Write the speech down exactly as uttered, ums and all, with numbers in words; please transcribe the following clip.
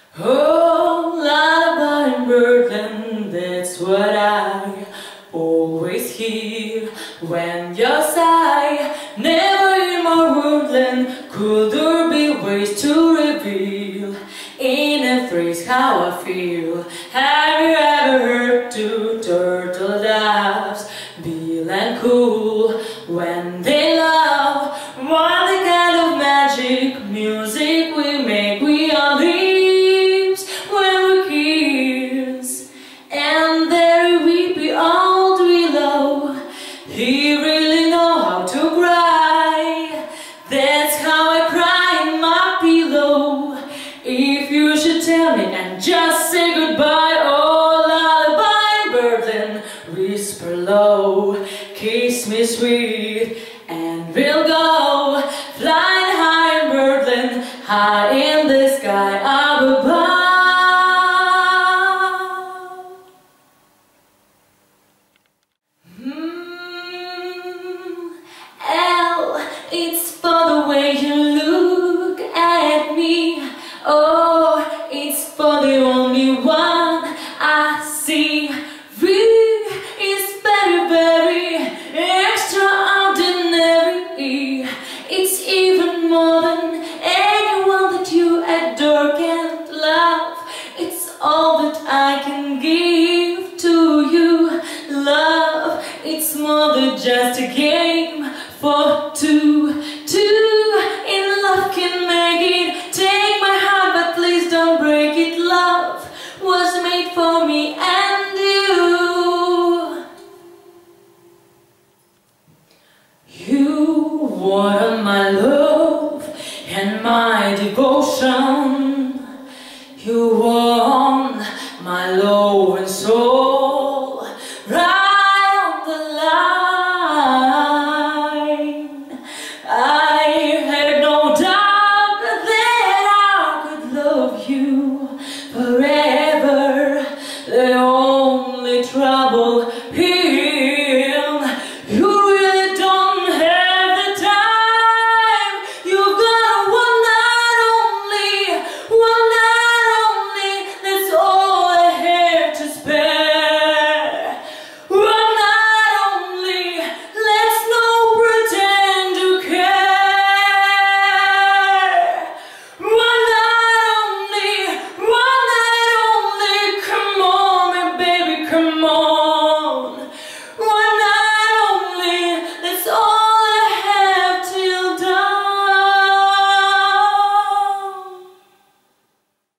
Oh, lullaby in Berlin, that's what I always hear when you sigh. Never in my woodland could there be ways to reveal in a phrase how I feel. Have you ever heard two turtle doves Bill and cool when they love? What the kind of magic music we make we all lips when we kiss, and there we be all we love. He really know how to cry. That's how I cry in my pillow. If you should tell me and just say goodbye, oh lullaby Berlin, whisper low, kiss me sweet, and we'll go flying high in Berlin, high in the sky up above. Mm, L, it's for the way you look at me. Oh, it's for the only one I see. V is very, very extraordinary. It's even more than anyone that you adore can love. It's all that I can give to you, love. It's more than just a game for two. Two in love can make it. Take my heart, but please don't break it. Love was made for me and you. You water my love and my devotion. You water